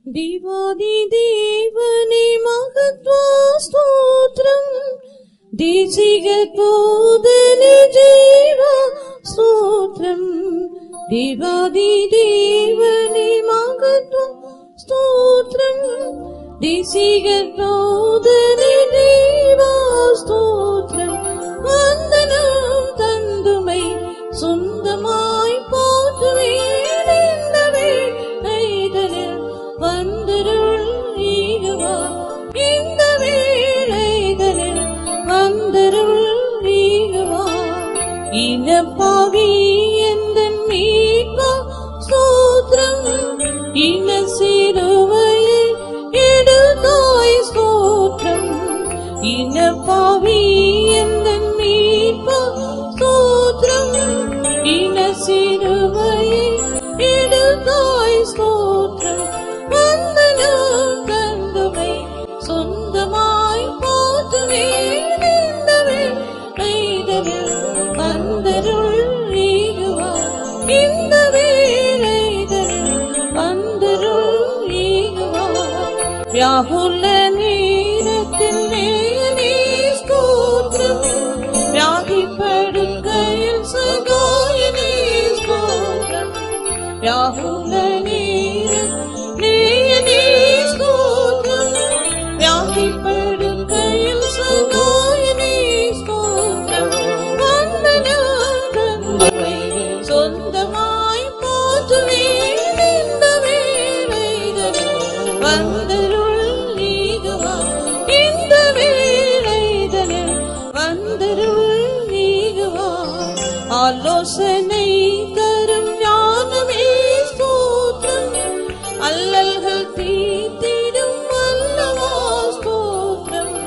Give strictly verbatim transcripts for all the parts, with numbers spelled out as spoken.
देवादि देवने महत्वा स्तोत्रम देशिगतोदने जीवा स्तोत्रम देवादि देवने महत्वा स्तोत्रम देशिगतोदने जीवा स्तोत्रम वंदनम तंदुमै சொந்தமாய் போற்றுவேன் என்னவே ஐதனில் வந்தருள் ஈகவா இந்த வேளைதனில் வந்தருள் ஈகவா இனப்பாவி எந்தன் மீட்பா ஸ்தோத்திரம் இன சிலுவையை எடுத்தாய் ஸ்தோத்திரம் இனப்பாவி எந்தன் மீட்பா ஸ்தோத்திரம் இன சிலுவையை எடுத்தாய் ஸ்தோத்திரம் வந்தனம் தந்துமை சொந்தமாய் போற்றுவேன் இந்த வேளைதனில் வந்தருள் ஈகுவா இந்த வேளைதனில் வந்தருள் ஈகுவா வியாகுல நேரத்தில் நேயனே ஸ்தோத்திரம் வியாதிப்படுக்கையில் சகாயனே ஸ்தோத்திரம் வியாகுல நேயனே ஸ்தோத்திரம் வியாதிப்படுக்கையில் சகாயனே ஸ்தோத்திரம் வந்தனம் தந்துமை சொந்தமாய் போற்றுவேன் இந்த வேளைதனில் வந்தருள் ஈகுவா இந்த வேளைதனில் வந்தருள் ஈகுவா ஆலோசனை தரும் ஞானமே ஸ்தோத்திரம் அல்லல்கள் தீர்த்திடும் வல்லவா ஸ்தோத்திரம்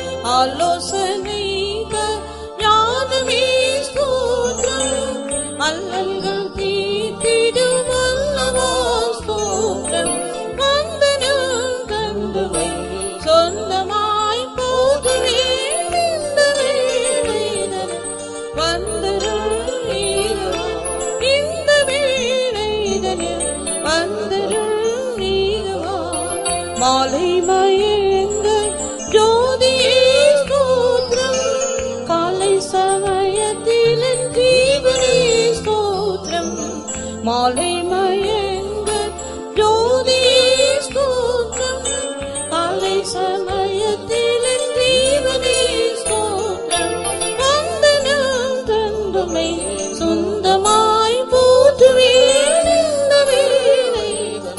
ஆலோசனை தரும் ஞானமே ஸ்தோத்திரம் அல்லல்கள் தீர்த்திடும் வல்லவா ஸ்தோத்திரம் வந்தனம் தந்துமை சொந்தமாய் போற்றுவேன் இந்த வேளைதனில் வந்தருள் ஈகுவா இந்த வேளைதனில் வந்தருள் ஈகுவா மாலை மயங்க ஜோதியே ஸ்தோத்திரம் காலை சமயத்தில் என் ஜீவனே ஸ்தோத்திரம் மாலை மயங்க ஜோதியே ஸ்தோத்திரம் காலை சமயத்தில் என் ஜீவனே ஸ்தோத்திரம் வந்தனம் தந்துமை சொந்தமாய் போற்றுவேன் இந்த வேளைதனில்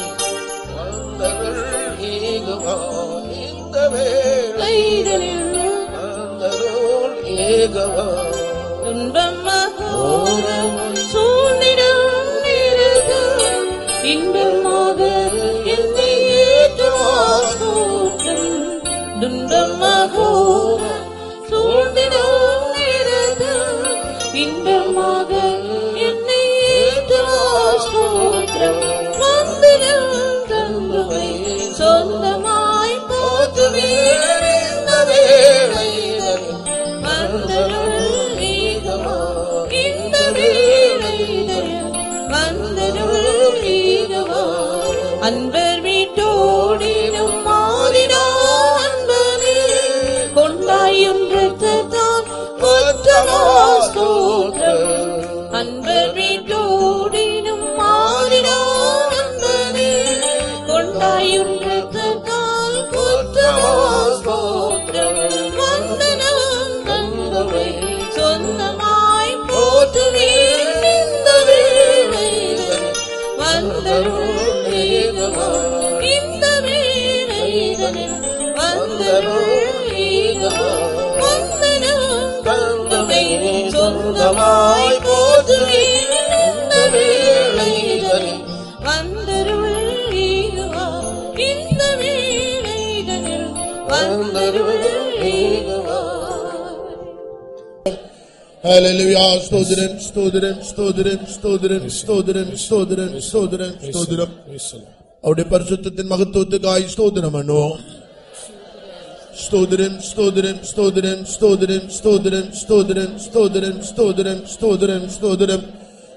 வந்தருள் ஈகுவா இந்த வேளைதனில் வந்தருள் ஈகுவா துன்பம் மகோரம் சூழ்ந்திடும் நேரத்தில் இன்பமாக என்னை ஏற்றுவார் ஸ்தோத்திரம் துன்பம் மகோரம் சூழ்ந்திடும் நேரத்தில் இன்பமாக என்னை ஏற்றுவார் ஸ்தோத்திரம் வந்தனம் தந்துமை சொந்தமாய் போற்றுவேன் இந்த வேளைதனில் வந்தருள் ஈகுவா இந்த வேளைதனில் வந்தருள் ஈகுவா அன்பர் வீட்டோடினும் மாறினா அன்பனே கொண்டாயும் இரத்தத்தால் கொற்றவா ஸ்தோத்திரம் அன்பர் வீட்டோடினும் மாறினா அன்பனே கொண்டாயும் இரத்தத்தால் கொற்றவா ஸ்தோத்திரம் வந்தனம் தந்துமை சொந்தமாய் போற்றுவேன் இந்த வேளைதனில் வந்தருள் ஈகுவா இந்த வேளைதனில் வந்தருள் ஈகுவா வந்தனம் தந்துமை சொந்தமாய் போற்றுவேன் இந்த வேளைதனில் வந்தருள் ஈகுவா இந்த வேளைதனில் வந்தருள் ஈகுவா ഹല്ലേലൂയ സ്തോത്രം സ്തോത്രം സ്തോത്രം സ്തോത്രം സ്തോത്രം സ്തോത്രം സ്തോത്രം സ്തോത്രം അവരുടെ പരിശുദ്ധത്തിൻ മഹത്വത്തിനായി സ്തോത്രം பண்ணுவோம் സ്തോത്രം സ്തോത്രം സ്തോത്രം സ്തോത്രം സ്തോത്രം സ്തോത്രം സ്തോത്രം സ്തോത്രം സ്തോത്രം സ്തോത്രം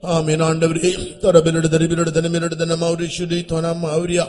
ஆமென் ஆண்டவரே தரபிலடு தரிபிலடு தனமிலடு தனமாவுரி சுடி தனமாவுரியா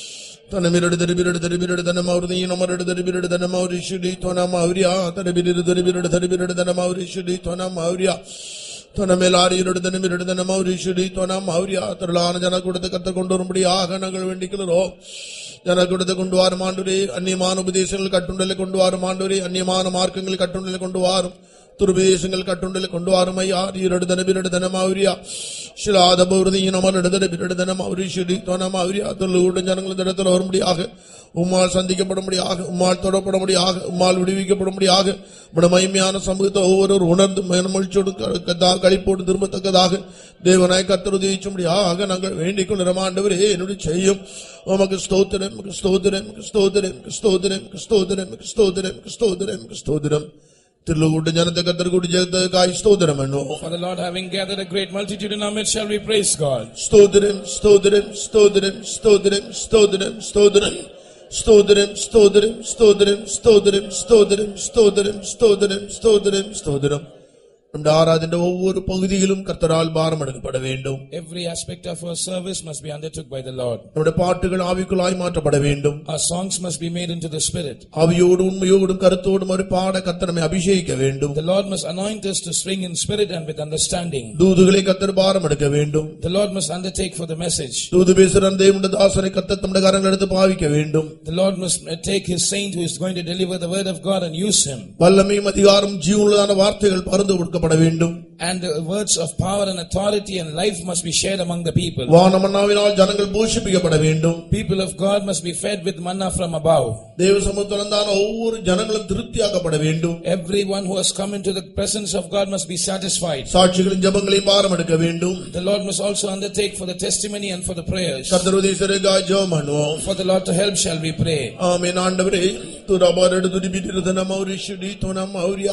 தனமிலடு தரிபிலடு தரிபிலடு தனமாவுரி நமரடு தரிபிலடு தனமாவுரி சுடி தனமாவுரியா தரபிலடு தரிபிலடு தரிபிலடு தனமாவுரி சுடி தனமாவுரியா தனமேலாரியிலடு தனமிலடு தனமாவுரி சுடி தனமாவுரியா திரளான ஜனக்கூட்டத்தை கத்த கொண்டு வரும்படியாக நாங்கள் வேண்டிக்கிறோம். ஜனக்கூட்டத்தை கொண்டு வாரும் ஆண்டவரே, அந்நியமான உபதேசங்கள் கட்டுண்டலை கொண்டு வாரும் ஆண்டவரே, அந்நியமான மார்க்கங்கள் கட்டுண்டலை கொண்டு வாரும், துர்பதேசங்கள் கட்டுண்டலை கொண்டு வாரும் ஐயா. ஈரடு தனபிரடு தனமாவுரியா ஷிலாத பௌர்தியின் அமரடு தனபிரடு தனமாவுரி ஷிடி தனமாவுரியா தொல்லூட ஜனங்கள் இடத்துல வரும்படியாக, உம்மால் சந்திக்கப்படும்படியாக, உம்மால் தொடப்படமுடியாக, உம்மால் விடுவிக்கப்படும்படியாக, மகிமையான சமூகத்தை ஒவ்வொரு உணர்ந்து மகிழ்ச்சியோடு கழிப்போடு திரும்பத்தக்கதாக தேவனாய் கர்த்தர் உதவிச்சும்படியாக நாங்கள் வேண்டிக் கொள்கிறோம் ஆண்டவரே. என்னுடைய செய்யும் உமக்கு ஸ்தோத்திரம், ஸ்தோத்திரம், ஸ்தோத்திரம், ஸ்தோத்திரம், ஸ்தோத்திரம், ஸ்தோத்திரம், ஸ்தோத்திரம், ஸ்தோத்திரம். திருலூட்டு ஜனத்தை கர்த்தர் கூடி ஜெகத்துக்காய் ஸ்தோத்திரம் என்னோ. For the Lord having gathered a great multitude in our midst, shall we praise God. ஸ்தோத்திரம், ஸ்தோத்திரம், ஸ்தோத்திரம், ஸ்தோத்திரம், ஸ்தோத்திரம், ஸ்தோத்திரம், ஸ்தோத்திரம், ஸ்தோத்திரம், ஸ்தோத்திரம், ஸ்தோத்திரம், ஸ்தோத்திரம், ஸ்தோத்திரம், ஸ்தோத்திரம், ஸ்தோத்திரம், ஸ்தோத்திரம். நம்முடைய ஆராதனை ஒவ்வொரு பகுதியிலும் கர்த்தரால் பாரம் எடுக்கப்பட வேண்டும். Every aspect of our service must be undertook by the Lord. நம்முடைய பாட்டுகள் ஆவிக்குள்ளாய் மாற்றப்பட வேண்டும். Our songs must be made into the spirit. ஆவியோடு உண்மையோடும் கருத்தோடும் ஒரு பாட கர்த்தர் நம்மை அபிஷேகிக்க வேண்டும். The Lord must anoint us to sing in spirit and with understanding. தூதுகளை கர்த்தர் பாரம் எடுக்க வேண்டும். The Lord must undertake for the message. தூது பேசுகிற தேவனுடைய தாசனை கர்த்தர் தம்முடைய கரங்கள் எடுத்து பாவிக்க வேண்டும். The Lord must take his saint who is going to deliver the word of God and use him. வல்லமையும் அதிகாரம் ஜீவனுள்ளதான வார்த்தைகள் பரந்து கொடுக்கப்பட வேண்டும். And the words of power and authority and life must be shared among the people. வானமன்னாவினால் ஜனங்கள் போஷிப்பிக்கப்பட வேண்டும். People of God must be fed with manna from above. தேவ சமூகத்திலான ஒவ்வொரு ஜனங்களும் திருப்தியாக்கப்பட வேண்டும். Everyone who has come into the presence of God must be satisfied. சாட்சிகளின் ஜெபங்களை பாரம் எடுக்க வேண்டும். The Lord must also undertake for the testimony and for the prayers. கர்த்தர் உதவிசரேகாய் ஜெபம் பண்ணுவோம். For the Lord to help shall we pray. ஆமென் ஆண்டவரே துரபாரடு துதிபிதிரதன மௌரிஷுடி தோனம் மௌரியா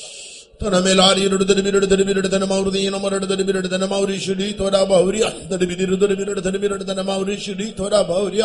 தனமேலாரியடு தடிபிரடு தடிபிரடு தனமௌரியின் அமரடு தடிபிரடு தனமௌரிஷுடி தோராபௌரியா தடிபிதிரு தடிபிரடு தடிபிரடு தனமௌரிஷுடி தோராபௌரியா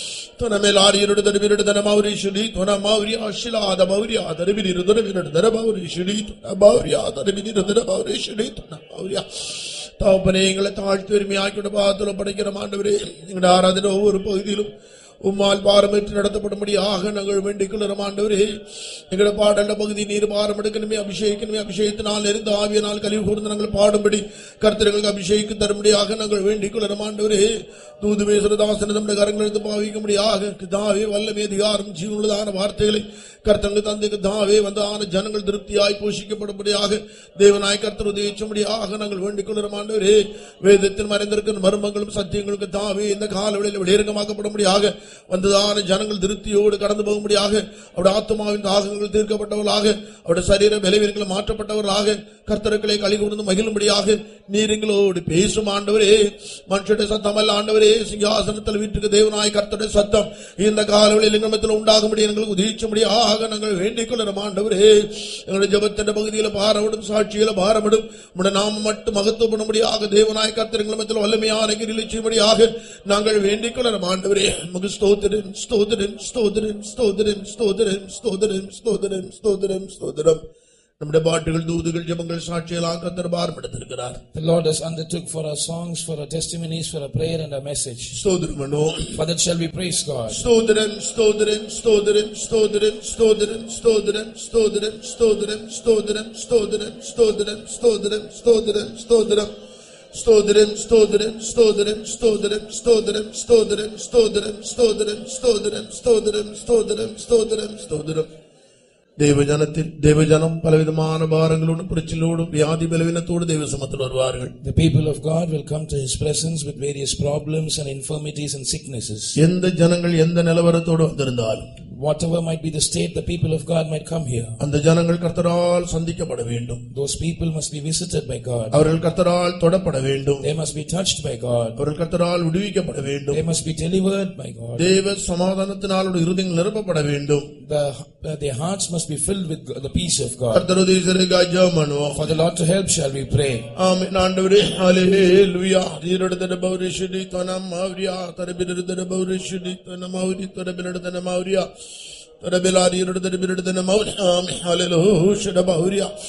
தனமேலாரியடு தடிபிரடு தனமௌரிஷுடி தோனமௌரியா ஷிலாத பௌரியா தடிபிதிரு தடிபிரடு தனமௌரிஷுடி தோராபௌரியா தடிபிதிரு தனமௌரிஷுடி தோனமௌரியா. தகப்பனே, எங்களை தாழ்த்தி உரிமையாக்கிட பாதத்துல படைக்கிற ஆண்டவரே, எங்களுடைய ஆராதனை ஒவ்வொரு பகுதியிலும் உம்மால் பாரமேற்று நடத்தப்படும்படியாக நாங்கள் வேண்டிக் கொள்கிறோம் ஆண்டவரே. எங்களை பாடல்ல பகுதி நீர் பாரம் எடுக்கணுமே, அபிஷேகிக்கணுமே, அபிஷேகத்தினால் இருந்து ஆவியனால் கழிவு கூர்ந்து நாங்கள் பாடும்படி கர்த்தர்களுக்கு அபிஷேகித்து தரும்படியாக நாங்கள் வேண்டிக் கொள்கிறோம் ஆண்டவரே. தூது பேசுறதாசன நம்முடைய கரங்கள் எடுத்து பாவிக்கும்படியாக தாவே வல்லமே அதிகாரம் ஜீவனுள்ளதான வார்த்தைகளை கர்த்தங்களுக்கு தந்தைக்கு தாவே வந்தான ஜனங்கள் திருப்தியாய் போஷிக்கப்படும்படியாக தேவனாய் கர்த்தர் உதவிச்சும்படியாக நாங்கள் வேண்டிக் கொள்கிறோம் ஆண்டவரே. வேதத்தில் மறைந்திருக்கிற மர்மங்களும் சத்தியங்களுக்கு தாவே இந்த காலவெளியில் வெளியரங்கமாக்கப்படும்படியாக வந்ததான ஜனங்கள் திருப்தியோடு கடந்து போகும்படியாக அவருடைய ஆத்மாவின் தாகங்கள் தீர்க்கப்பட்டவர்களாக அவருடைய சரீர பலவீனங்கள் மாற்றப்பட்டவர்களாக கர்த்தர்களை களி கூர்ந்து மகிழும்படியாக நீரிங்களோடு பேசும் ஆண்டவரே. மனுஷருடைய சத்தம் அல்ல ஆண்டவரே, சிங்காசனத்தில் வீட்டுக்கு தேவனாய் கர்த்தருடைய சத்தம் இந்த காலவெளியில் லிங்கமத்தில் உண்டாகும்படி எங்களுக்கு உதவிச்சும்படியாக நாங்கள் வேண்டிக் கொள்கிறோம் ஆண்டவரே. எங்களுடைய ஜெபத்தின் பகுதியில் பாரமிடும், சாட்சியில பாரமிடும், உடைய நாம மட்டும் மகத்துவப்படும்படியாக தேவனாய் கர்த்தர் எங்களிடத்தில் வல்லமையான கிரியை செய்யும்படியாக நாங்கள் வேண்டிக் கொள்கிறோம் ஆண்டவரே. ஸ்தோத்திரம், ஸ்தோத்திரம், ஸ்தோத்திரம், ஸ்தோத்திரம், ஸ்தோத்திரம், ஸ்தோத்திரம், ஸ்தோத்திரம், ஸ்தோத்திரம், ஸ்தோத்திரம். நம்முடைய பாட்டுகள், தூதுகள், ஜெபங்கள், சாட்சியெல்லாம் கர்த்தர் பாரப்படுத்திருக்கிறார். The Lord has undertook for our songs, for our testimonies, for our prayer and our message. ஸ்தோத்திரம் அனோ. For that shall we praise God. ஸ்தோத்திரம், ஸ்தோத்திரம், ஸ்தோத்திரம், ஸ்தோத்திரம், ஸ்தோத்திரம், ஸ்தோத்திரம், ஸ்தோத்திரம், ஸ்தோத்திரம், ஸ்தோத்திரம், ஸ்தோத்திரம், ஸ்தோத்திரம், ஸ்தோத்திரம், ஸ்தோத்திரம், ஸ்தோத்திரம். ஸ்தோத்திரம், ஸ்தோத்திரம், ஸ்தோத்திரம், ஸ்தோத்திரம், ஸ்தோத்திரம், ஸ்தோத்திரம், ஸ்தோத்திரம், ஸ்தோத்திரம், ஸ்தோத்திரம், ஸ்தோத்திரம், ஸ்தோத்திரம், ஸ்தோத்திரம், ஸ்தோத்திரம். தேவஜனத்தில் தேவஜனம் பலவிதமான பாரங்களோடும் பிரச்சனையோடும் வியாதி பலவீனத்தோடு தேவ சமத்தில் வருவார்கள். The people of God will come to his presence with various problems and infirmities and sicknesses. எந்த ஜனங்கள் எந்த நிலவரத்தோடு வந்திருந்தாலும், whatever might be the state, the people of God might come here. அந்த ஜனங்கள் கர்த்தரால் சந்திக்கப்பட வேண்டும். Those people must be visited by God. அவர்கள் கர்த்தரால் தொடப்பட வேண்டும். They must be touched by God. அவர்கள் கர்த்தரால் விடுவிக்கப்பட வேண்டும். They must be delivered by God. தேவ சமாதானத்தினால் இருதயங்கள் நிரப்பப்பட வேண்டும். The uh, their hearts must be filled with the peace of God. கர்த்தருதேசரேகாய் ஜெபமனுவோம். For the Lord to help shall we pray. ஆமென் ஆண்டவரே. ஹalleluya. தீரடதன பௌரிஷுடி தனம் மௌரியா தரபிரதன பௌரிஷுடி தனம் மௌரி தரபிரதன மௌரியா தரபிலாரிரதன பிரதன மௌரி. ஆமென் ஹalleluya. ஷட பௌரியா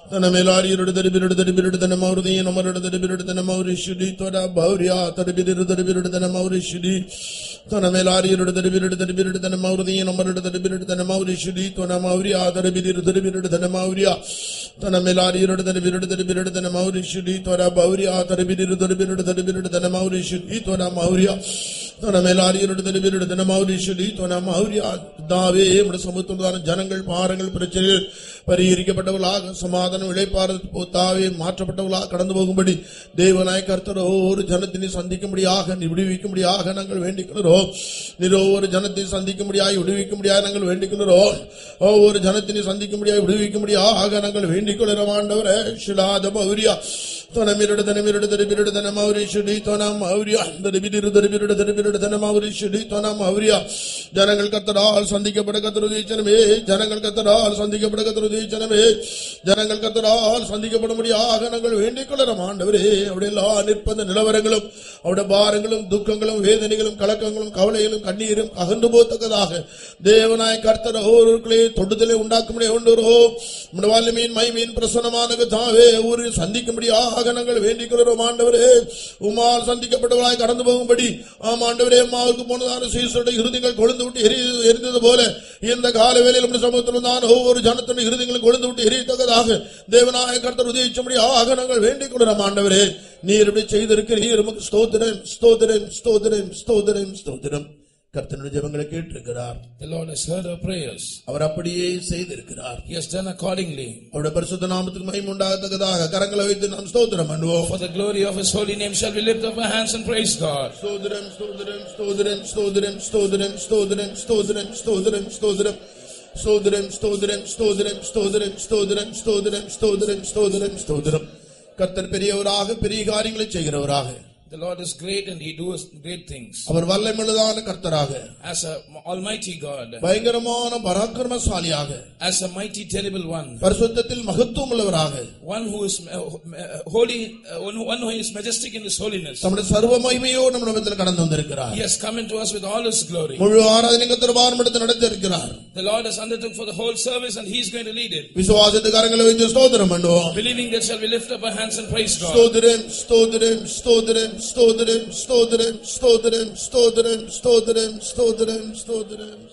தனமேலாரியோடு தரிபிரோடு தரிபிரோடு தனமௌருதி நமரோடு தரிபிரோடு தனமௌரிஷுடி தோடா பௌரியா தரிபிரோடு தரிபிரோடு தனமௌரிஷுடி தனமேலாரியோடு தரிபிரோடு தரிபிரோடு தனமௌருதி நமரோடு தரிபிரோடு தனமௌரிஷுடி தனமௌரியா தரிபிரோடு தரிபிரோடு தனமௌரியா தனமேலாரியோடு தரிபிரோடு தரிபிரோடு தனமௌரிஷுடி தோடா பௌரியா தரிபிரோடு தரிபிரோடு தரிபிரோடு தனமௌரிஷுடி தோடா மௌரியா தனமேலாரியோடு தரிபிரோடு தனமௌரிஷுடி தோடா மௌரியா தாவே நம்முடைய சமூகத்துடனான ஜனங்கள் பாரங்கள் பிரச்சனைகள் பரிகரிக்கப்பட்டவர்களாக சமாதானம் இளைப்பாறுதல் போத்தாவே மாற்றப்பட்டவர்களாக கடந்து போகும்படி தேவனாய கர்த்தர் ஒவ்வொரு ஜனத்தினை சந்திக்கும்படியாக விடுவிக்கும்படியாக நாங்கள் வேண்டிக்கிறோம். நீர் ஒவ்வொரு ஜனத்தை சந்திக்கும்படியாக விடுவிக்கும்படியாக நாங்கள் வேண்டிக்கிறோம். ஒவ்வொரு ஜனத்தினை சந்திக்கும்படியாக விடுவிக்கும்படியாக நாங்கள் வேண்டிக்கொள்கிறோம். ஆண்டவரே ஷிலாத மௌரியா தனமிருடு தனமிருடு தரிபிருடு தனமௌரி ஷுடி தனம் மௌரியா தரிபிரு தரிபிருடு தரிபிருடு தனமௌரி ஷுடி தனம் மௌரியா ஜனங்கள் கர்த்தரால் சந்திக்கப்பட கர்த்தருதீச்சனமே ஜனங்கள் கர்த்தரால் சந்திக்கப்பட கர்த்தருதீச்சனமே ஜனங்கள் கர்த்தரால் சந்திக்கப்படும்படியாக நாங்கள் வேண்டிக் கொள்கிறோம். ஆண்டவரே அவருடைய எல்லா நிற்பந்த நிலவரங்களும் அவருடைய பாரங்களும் துக்கங்களும் வேதனைகளும் கலக்கங்களும் கவலைகளும் கண்ணீரும் அகன்று போத்தக்கதாக தேவனாய கர்த்தர் ஒவ்வொருவர்களே தொடுதலை உண்டாக்கும்படி ஒன்றுரோ வல்லமையின் மைமையின் பிரசன்னமான தாவே ஊரை சந்திக்கும்படியாக நாங்கள் வேண்டிக் கொள்கிறோம். ஆண்டவரே உம்மால் சந்திக்கப்பட்டவர்களாய் கடந்து போகும்படி ஆம் ஆண்டவரே அம்மாவுக்கு போனதான சீசருடைய இருதயங்கள் கொழுந்து விட்டு எரிந்தது போல இந்த கால வேளையில் நம்முடைய சமூகத்தில் தான் ஒவ்வொரு ஜனத்தின் இருதயங்களும் கொழுந்து விட்டு எரியத்தக்கதாக தேவனாய கர்த்தர் உதவிச்சும்படியாக நாங்கள் வேண்டிக் கொள்கிறோம். ஆண்டவரே நீர் இப்படி செய்திருக்கிறீர் உமக்கு ஸ்தோத்திரம் ஸ்தோத்திரம் ஸ்தோத்திரம் ஸ்தோத்திரம் ஸ்தோத்திரம். கர்த்தருடைய ஜெபங்களை கேட்டிருக்கிறார். The Lord has heard our prayers. அவர் அப்படியே செய்திருக்கிறார். He has done accordingly. அவருடைய பரிசுத்த நாமத்துக்கு மகிமை உண்டாகத்தக்கதாக கரங்களை வைத்து நாம் ஸ்தோத்திரம் பண்ணுவோம். For the glory of his holy name shall we lift up our hands and praise God. ஸ்தோத்திரம் ஸ்தோத்திரம் ஸ்தோத்திரம் ஸ்தோத்திரம் ஸ்தோத்திரம் ஸ்தோத்திரம் ஸ்தோத்திரம் ஸ்தோத்திரம் ஸ்தோத்திரம் ஸ்தோத்திரம் ஸ்தோத்திரம் ஸ்தோத்திரம் ஸ்தோத்திரம் ஸ்தோத்திரம் ஸ்தோத்திரம் ஸ்தோத்திரம் ஸ்தோத்திரம் ஸ்தோத்திரம். கர்த்தர் பெரியவராக பெரிய காரியங்களை செய்கிறவராக. The Lord is great and he does great things. அவர் வல்லமையுள்ளதான கர்த்தராக, as a almighty God, பயங்கரமான பராக்கிரமசாலியாக, as a mighty terrible one, பரிசுத்தத்தில் மகத்துவமுள்ளவராக, one who is holy, one who is majestic in his holiness. நம்முடைய சர்வ மகிமையோடு நம்ம இடத்தில் கடந்து வந்திருக்கிறார். He has come into us with all his glory. முழு ஆராதனை திருவாரம் எடுத்து நடத்தியிருக்கிறார். The Lord has undertook for the whole service and he is going to lead it. விசுவாசத்தை கரங்களை வைத்து ஸ்தோத்திரம் பண்ணுவோம். Believing that shall we lift up our hands and praise God. ஸ்தோத்திரம் ஸ்தோத்திரம் ஸ்தோத்திரம் ஸ்தோத்திரம் ஸ்தோத்திரம் ஸ்தோத்திரம் ஸ்தோத்திரம் ஸ்தோத்திரம் ஸ்தோத்திரம் ஸ்தோத்திரம்.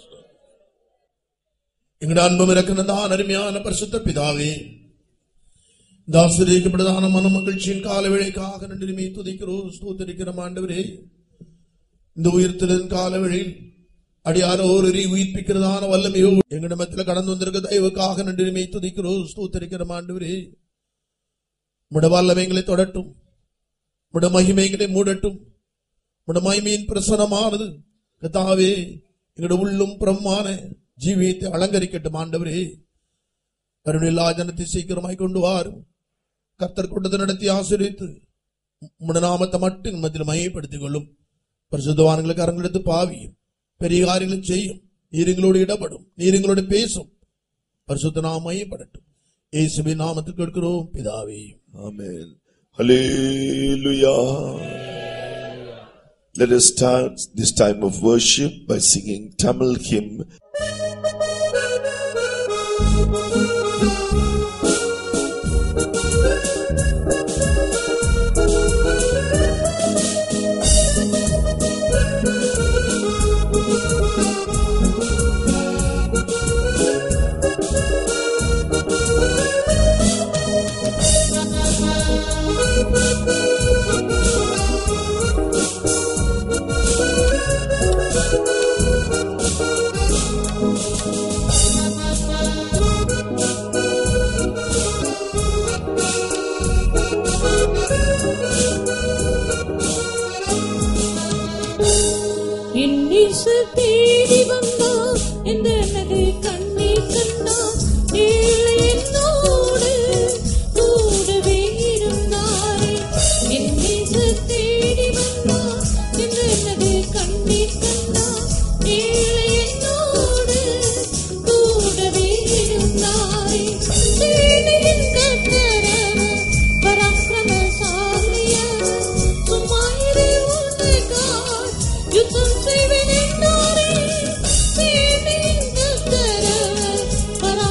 எங்களுடைய அன்பும் இரக்கமும் அருமையான பரிசுத்த பிதாவே, தாசீகப்பட்டதான மன மகிழ்ச்சியின் கால வேளைக்காக நன்றிமை துதிக்கிறோம் ஸ்தோத்திரிக்கிறோம். ஆண்டவரே இந்த உயிர்த்தலின் கால வேளையில் அடியார ஒரு உயிர்ப்பிக்கிறதான வல்லமையோ எங்களிடத்தில் கடந்து வந்திருக்க தயவுக்காக நன்றிமை துதிக்கிறோம் ஸ்தோத்திரிக்கிறோம். ஆண்டவரே உம்முடைய வல்லமைகளை தொடட்டும், உம்முடைய மகிமைகளை மூடட்டும். உம்முடைய மகிமையின் பிரசன்னமானது கர்த்தாவே எங்களுடைய உள்ளும் பிரம்மான ஜீவியத்தை அலங்கரிக்கட்டும். ஆண்டவரே கருணை எல்லா ஜனத்தை சீக்கிரமாய் கொண்டு வாரும். கர்த்தர் கொண்டது நடத்தி ஆசீர்வதித்து உம்முடைய நாமத்தை மட்டும் மத்தியில் மகிமைப்படுத்திக் கொள்ளும். பரிசுத்தவான்களுக்கு அரங்கெடுத்து பாவியும் பெரிய காரியங்களை செய்யும். நீருங்களோடு இடப்படும், நீருங்களோடு பேசும். பரிசுத்த நாமம் மகிமைப்படட்டும். இயேசுவின் நாமத்தில் கேட்கிறோம் பிதாவே, ஆமென். Hallelujah. Let us start this time of worship by singing Tamil hymn. தேடி வந்தா இந்த நகை கண்ணீர் கண்ணா ஏழை என்னோடு கூடவே இருந்தாரே. என் தேடி வந்தா இந்த நகை கண்ணீர் கண்ணா ஏழை என்னோடு கூடவே இருந்தாரே. தேடியின் கத்தரவ பராக்கிரமசாலிய சும்மாயிரே உன்னைக்காய் யுத்தம் செய்வேன் என்றாரே. தேடியின் கத்தரவ பராக்கிரமசாலிய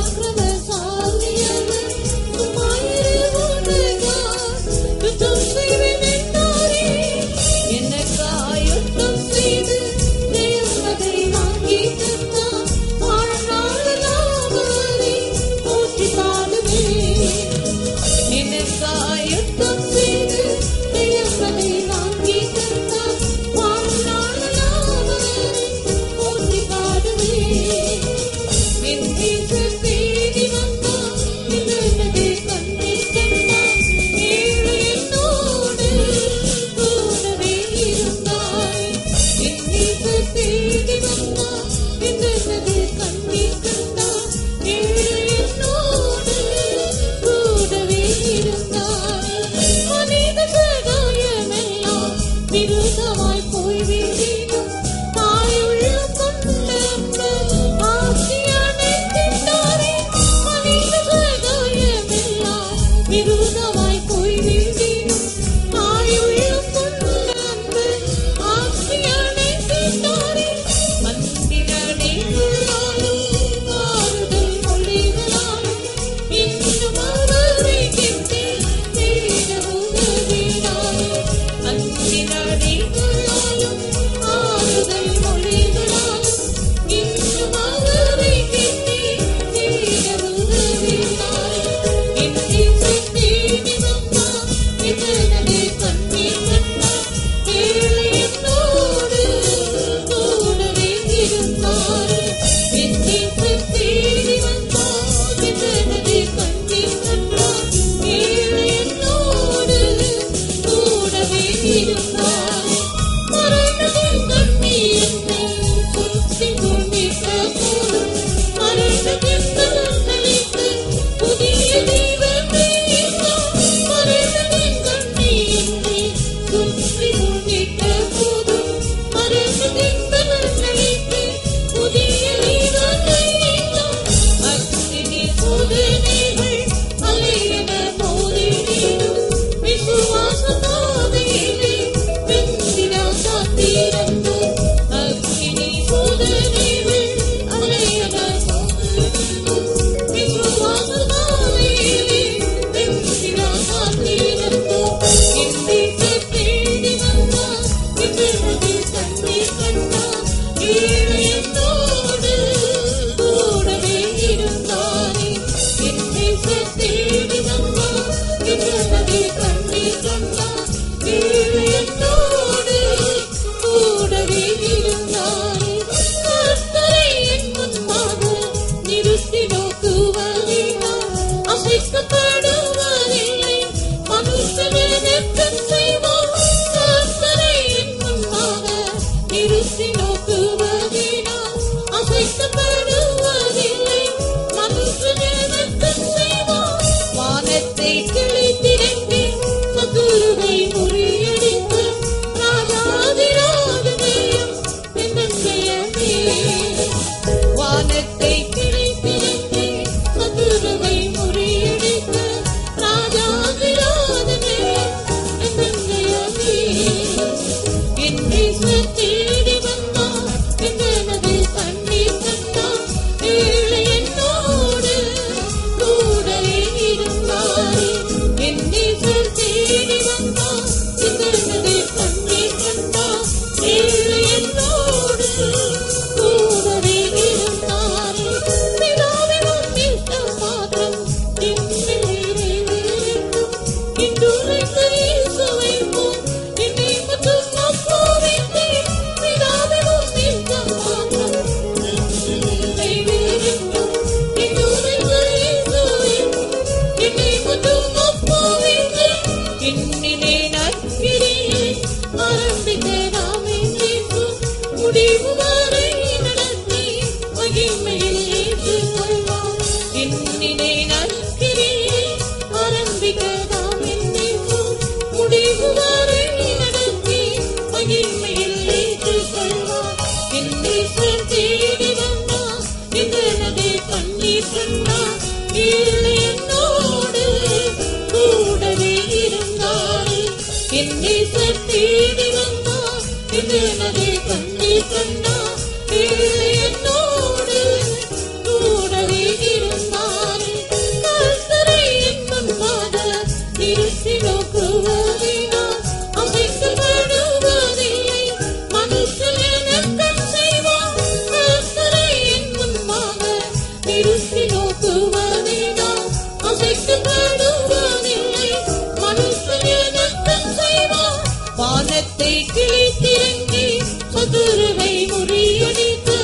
கண்ணீர் கண்டார் இல்லை என்னோடு கூடவே இருந்தார் என் நேசர் தேடி வந்தார் எனது கண்ணீர் கண்டார் இல்லை என்னோடு கூடவே இருந்தார் கர்த்தரை என் முன்பாக நிறுத்தி நோக்குவதினால் அமைக்கப்படுவதில்லை மனுஷன் எனக்கம் செய்வான் கர்த்தரை என் முன்பாக நிறுத்தி நோக்குவதினால் அமைக்கப்படுவதில்லை மனுஷன் எனக்கம் செய்வான் வானத்தை கிழித்திறங்கி சதுருவை முறியடித்து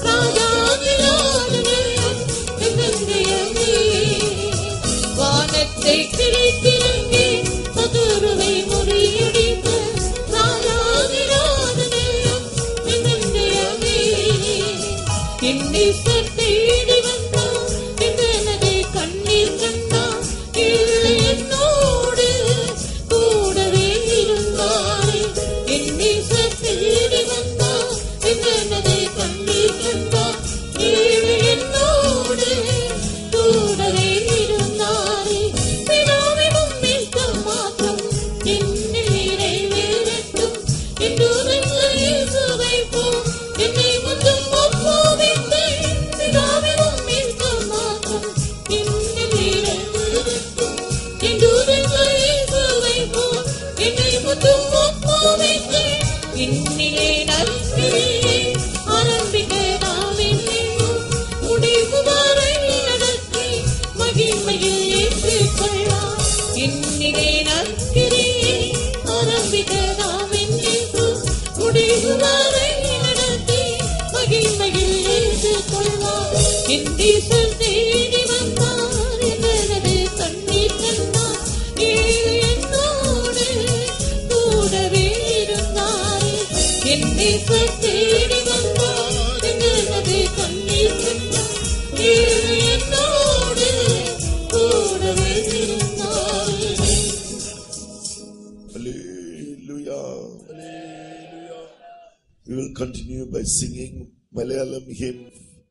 வானத்தை கிழித்திறங்கி சதுருவை முறியடித்து ராஜாதிராஜனேயம் என்னே என்னை தேடி வந்தான் எனது கண்ணீர் கண்டான் இல்லை என்னோடு கூடவே இருந்தார் என்னை தேடி வந்தான் எனது கண்ணீர் கண்டான் இல்லை என்னோடு கூடவே இருந்தார் பிதாவின் உம்மிக்க மாற்றம் என்னில் நிறைவேறட்டும் என்றுரைத்த இயேசுவை போல் என்னை மட்டும் ஒப்புவித்தேன் பிதாவின் உம்மிக்க மாற்றம் என்னில் நிறைவேறட்டும் என்றுரைத்த இயேசுவை போல் என்னை மட்டும் ஒப்புவித்தேன் இன்னிலே நற்கிரியை ஆரம்பிக்க நாம் என்னையும் முடிவு வரை நடத்தி மகிமையில் ஏற்றுக்கொள்ளார் இன்னிலே நற்கிரியை ஆரம்பிக்க நாம் என்னையும் முடிவு வரை நடத்தி மகிமையில் ஏற்றுக்கொள்வார் என் தேசம் தேடி வந்தார் எனது கண்ணீர் கண்டார் ஏழு என்னோடு கூடவே இருந்தார் என் தேசம் தேடி வந்தார் எனது கண்ணீர் கண்டார் ஏழு என்னோடு கூடவே இருந்தார். Hallelujah. We will continue by singing Malayalam hymn.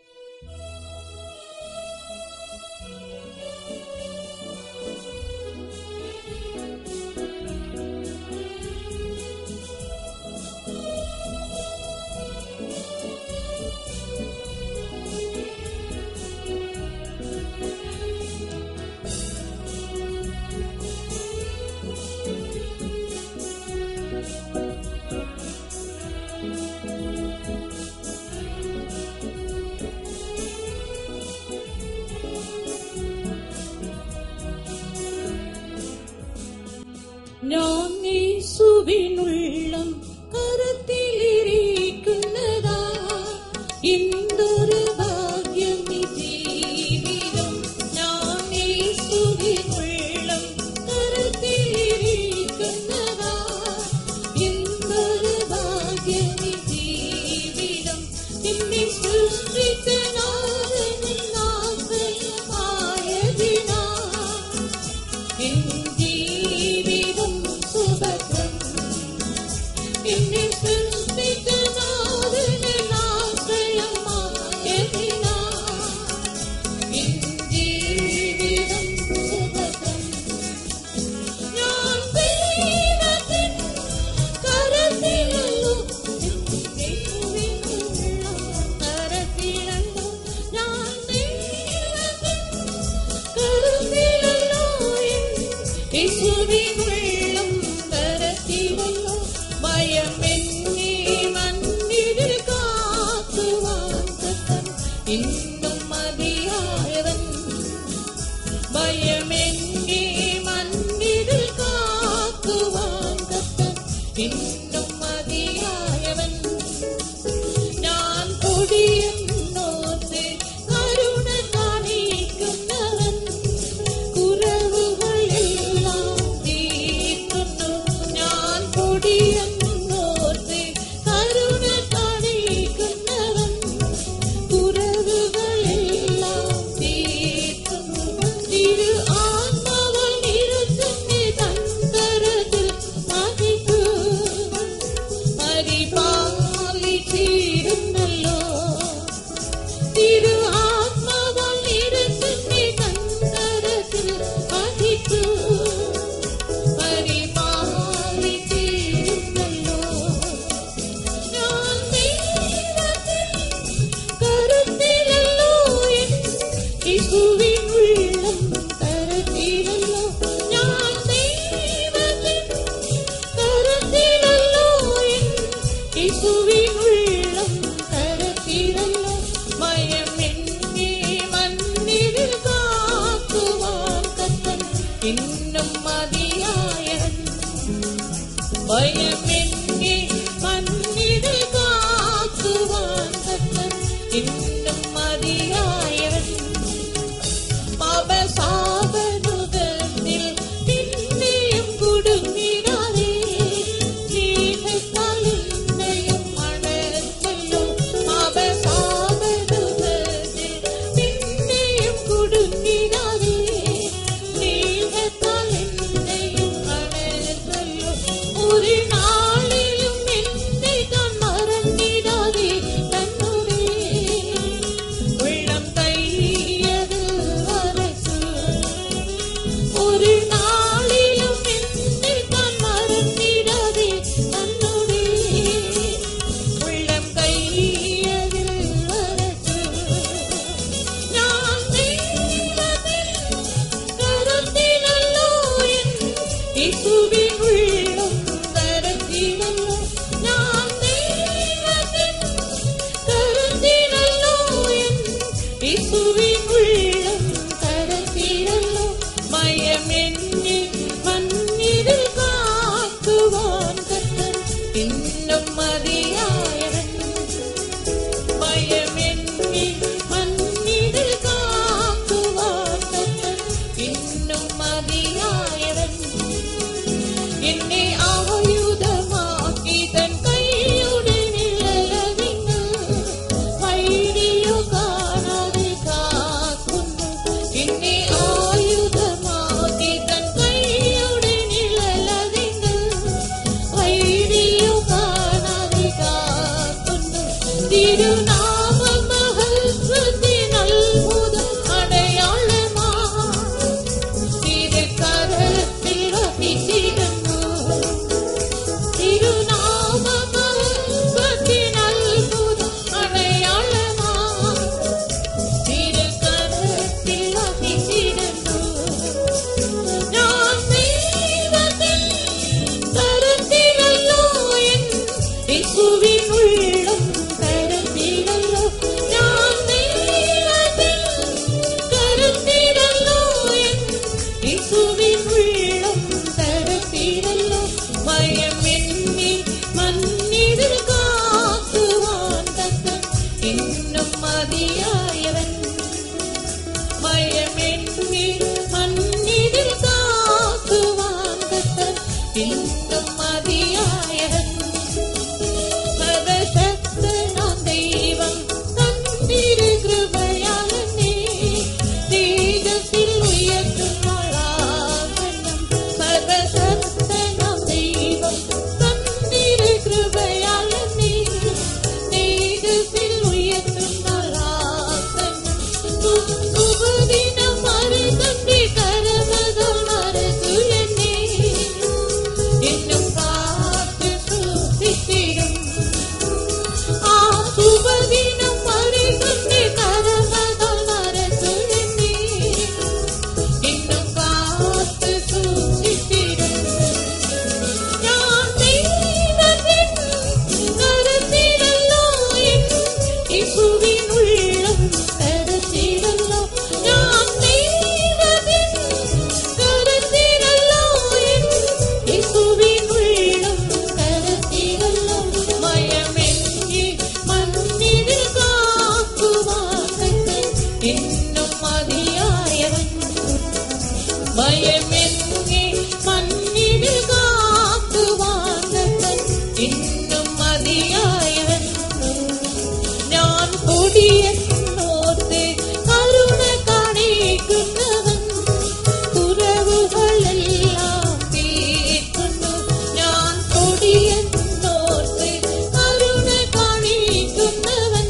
ഞാൻ യേശുവിനുള്ളം കരത്തിലിരിക്കുന്നതാ എന്തൊരു ഭാഗ്യം ഈ ജീവിതം ഞാൻ യേശുവിനുള്ളം കരത്തിലിരിക്കുന്നതാ എന്തൊരു ഭാഗ്യം ഈ ജീവിതം എന്നെ സൃഷ്ടിച്ച നാഥനിൽ ആശ്രയമായതിനാൽ എൻ ജീവിതം സുഭദ്രം എന്നെ സൃഷ്ടിച്ച നാഥനിൽ ആശ്രയമായതിനാൽ എൻ ജീവിതം സുഭദ്രം ഞാൻ ദൈവത്തിൻ കരത്തിലല്ലോ കരത്തിലല്ലോ ഞാൻ ദൈവത്തിൻ കരത്തിലല്ലോ യേശുവിനുള്ളം കരത്തിലല്ലോ ഭയമെന്നെ മണ്ണിൽ കാക്കുവാൻ കർത്തൻ ഇന്നും മതിയായവൻ ഭയമെന്നെ മണ്ണിൽ കാക്കുവാൻ കർത്തൻ ഇന്നും മതിയായവൻ ഞാൻ കൊടിയെന്നോർത്ത് കരുണ കാണിക്കുന്നവൻ കുറവുകളെല്ലാം തീർക്കുന്നു ഞാൻ കൊടിയെന്നോർത്ത് കരുണ കാണിക്കുന്നവൻ കുറവുകളെല്ലാം തീർക്കുന്നു തിരു இன்னும் மதியாயவன் பயமின்றி மன்னிடில் காக்குவான் கர்த்தர் இன்னும் மதியாயவன் பாபசாபனுதத்தில் பின்னையும் குடுங்கினாரே நீகத்தால் என்னையும் மணச்சொல்லோ பாபசாபனுதத்தில் பின்னையும் குடுங்கினாரே நீகத்தால் என்னையும் மணச்சொல்லோ ஒரு நாளிலும் என்னை தான் மறந்திடாதே தன்னுடைய உள்ளம் தையதில் வரச்சு ஒரு நாளிலும் என்னை தான் மறந்திடாதே தன்னுடைய உள்ளம் கையதில் வரச்சு நான் தெய்வத்தின் கரத்திலல்லோ என் இயேசுவின் உள்ளம் கரத்திலல்லோ நான் தெய்வத்தின் கரத்திலல்லோ என் இயேசுவின் உள்ளம் கரத்திலல்லோ மயமென்னி மன்னிடில் காக்குவான் கர்த்தர் இன்னும் மதியாயவன் மயமென்னி மன்னிடில் காக்குவான் கர்த்தர் இன்னும் மதியாயவன் என்னை ஆயுதமாக்கி தன் கையுடன் நிழலவிங்கு வைரியோ காணாது காക്കുന്നു என்னை ஆயுதமாக்கி தன் கையுடன் நிழலவிங்கு வைரியோ காணாது காക്കുന്നു തിരുനാമ മഹത്വത്തിൻ അത്ഭുതം അടയാളമാ തിരുകരത്തിൽ വഹിച്ചിരുന്നു തിരുനാമ മഹത്വത്തിൻ അത്ഭുതം അടയാളമാ തിരുകരത്തിൽ വഹിച്ചിരുന്നു ഞാൻ ദൈവത്തിൻ കരത്തിലല്ലോ എൻ യേശുവിൻ ഉള്ളം കരത്തിലല്ലോ ഞാൻ ദൈവത്തിൻ കരത്തിലല്ലോ എൻ യേശുവിൻ ഉള്ളം കരത്തിലല്ലോ ഭയമെന്നി മന്നിടിൽ കാക്കുവാൻ കർത്തർ ഇന്നും മതിയായവൻ ഭയമെന്നി മന്നിടിൽ കാക്കുവാൻ കർത്തർ ഇന്നും മതിയായവൻ സർവശക്തനാം ദൈവം തന്നിരു കൃപയാലെന്നെ തേജസ്സിൽ ഉയർത്തുന്നോളാകണം സർവശക്തനാം ദൈവം തന്നിരു കൃപയാലെന്നെ തേജസ്സിൽ ഉയർത്തുന്നോളാകണം സുബദിനം മറുതന്റെ കരമകൾ മറച്ചു എന്നെ എന്നും കാത്തു സൂക്ഷിച്ചിടും ആ സുബദിനം മറുതന്റെ കരമകൾ മറച്ചു എന്നെ എന്നും കാത്തു സൂക്ഷിച്ചിടും ഞാൻ ദൈവത്തിൻ കരത്തിലല്ലോ എൻ യേശുവിൻ ഉള്ളം കരത്തിലല്ലോ ഞാൻ ദൈവത്തിൻ കരത്തിലല്ലോ എൻ യേശുവിൻ ഉള്ളം കരത്തിലല്ലോ മയമെന്നി മന്നിടിൽ കാക്കുവാൻ കർത്തർ ഇന്നും മതിയായവൻ ഭയമെന്നി മന്നിടിൽ കാക്കുവാൻ കർത്തർ ഇന്നും മതിയായവൻ ഞാൻ കൊടിയെന്നോർത്ത് കരുണ കാണിക്കുന്നവൻ കുറവുകളെല്ലാം തീർക്കുന്നു ഞാൻ കൊടിയെന്നോർത്ത് കരുണ കാണിക്കുന്നവൻ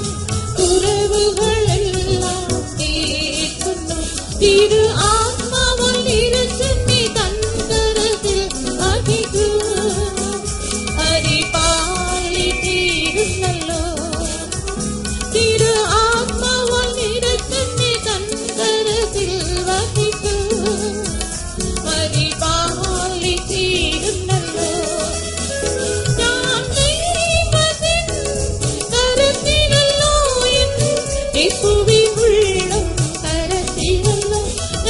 കുറവുകളെല്ലാം തീർക്കുന്നു തിരു ആത്മാവാൽ നിറച്ചെന്നെ തൻ കരത്തിൽ വഹിക്കൂ ഹരിപാലി തീരുന്നല്ലോ തിരു ആത്മാവാൽ നിറച്ചെന്നെ തൻ കരത്തിൽ വഹിക്കൂ ഹരിപാലി തീരുന്നല്ലോ ഞാൻ ദൈവത്തിൻ കരത്തിലല്ലോ എൻ യേശുവിൻ ഉള്ളം കരത്തിലല്ലോ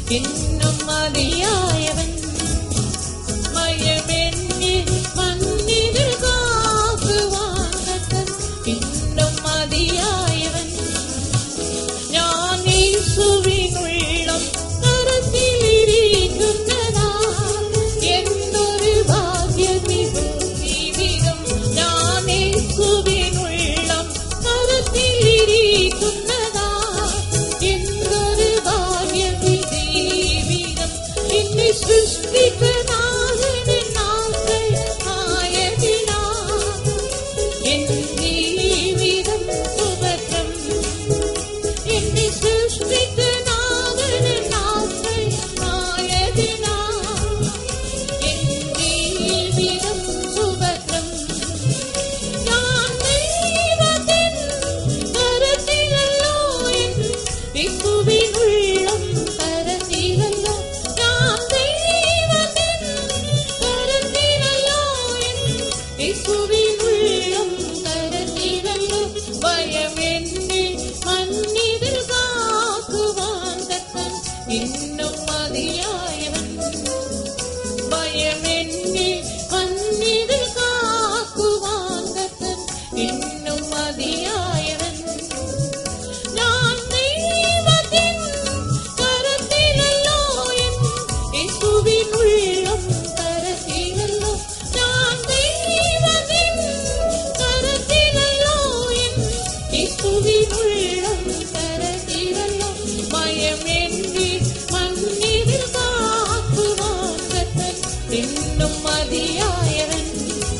இன்னும் மதியாயவன் மயமென்னி மன்னிதில் காக்குவான் கர்த்தன் இன்னும் மதியாயவன் ஞான இயேசுவின் உள்ளம் கரத்தில் இருக்கின்றதால் என்னொரு பாக்கியமிகும் ஜீவிதம் ஞான இயேசுவின் உள்ளம் கரத்தில் இருக்கின்றதால் என்னொரு பாக்கியமி ஜீவிதம் என்னை சிருஷ்டிக்க நாதனின் நாட்கள் ஆயதினால் என் ஜீவிதம் சுபத்திரம் என்னை சிருஷ்டிக்க நாதனின் நாட்கள் ஆயதினால் என் ஜீவிதம் சுபத்திரம் நான் தெய்வத்தின் கரத்திலல்லோ என் இயேசுவின் உள்ளம் கரத்திலல்லோ நான் தெய்வத்தின் கரத்திலல்லோ என் இயேசுவின் உள்ளம் கரத்திலல்லோ பயமென்னி மன்னிதில் காக்குவான் கர்த்தன் இன்னும் மதியாயவன் பயமென்னி மன்னிதில் காக்குவான் கர்த்தன் இன்னும் மதியாயவன் நான் தெய்வத்தின் கரத்திலல்லோ என் இயேசுவின் உள்ளம் கரத்திலல்லோ நான் தெய்வத்தின் கரத்திலல்லோ என் இயேசுவின் உள்ளம் கரத்திலல்லோ பயமென்னி மன்னிதில் காக்குவான் கர்த்தன் இன்னும் மதியாயவன்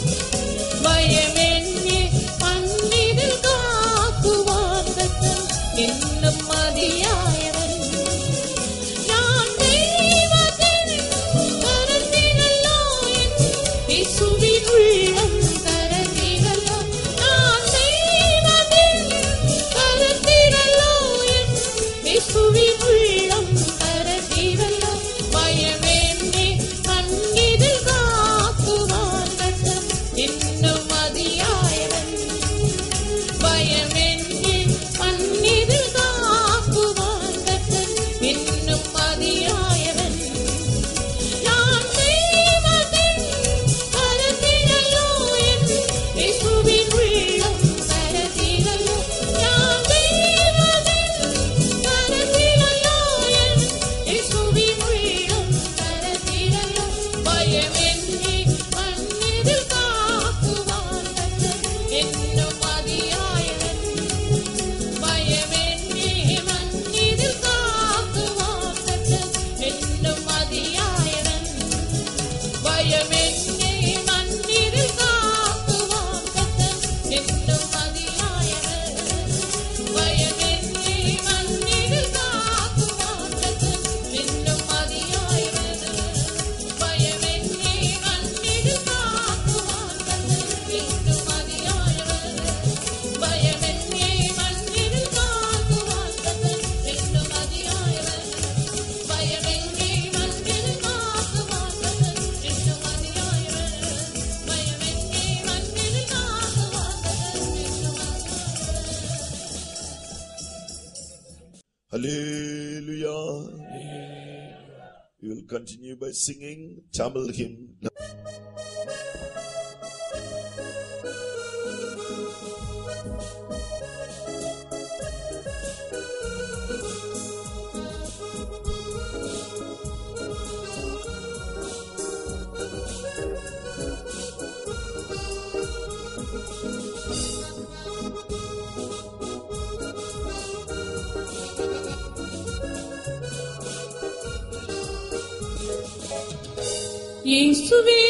பயமென்னி மன்னிதில் காக்குவான் கர்த்தன் இன்னும் மதியாயவன் நான் தெய்வத்தின் கரத்திலல்லோ என் இயேசுவின் உள்ளம் கரத்திலல்லோ நான் தெய்வத்தின் கரத்திலல்லோ என் இயேசுவின் உள்ளம் கரத்திலல்லோ பயமென்னி மன்னிதில் காக்குவான் கர்த்தன் இன்னும் மதியாயவன் பயமென்னி மன்னிதில் காக்குவான் கர்த்தன் இன்னும் மதியாயவன் நான் தெய்வத்தின் கரத்திலல்லோ என் இயேசுவின் உள்ளம் கரத்திலல்லோ நான் தெய்வத்தின் கரத்திலல்லோ என் இயேசுவின் உள்ளம் கரத்திலல்லோ பயமென்னி மன்னிதில் காக்குவான் கர்த்தன் இன்னும் மதியாயவன் பயமென்னி மன்னிதில் காக்குவான் கர்த்தன் இன்னும் மதியாயவன் பயமென்னி மன்னிதில் காக்குவான் கர்த்தன் இன்னும் மதியாயவன் பயமென்னி மன்னிதில் காக்குவான் கர்த்தன் இன்னும் மதியாயவன் பயமென்னி மன்னிதில் காக்குவான் கர்த்தன் இன்னும் மதியாயவன் பயமென்னி மன்னிதில் காக்குவான் கர்த்தன் இன்னும் மதியாயவன் பயமென்னி மன்னிதில் காக்குவான் கர்த்தன் இன்னும் மதியாயவன் பயமென்னி மன்னிதில் காக்குவான் கர்த்தன் இன்னும் Hallelujah. We will continue by singing Tamil hymn. இயேசுவே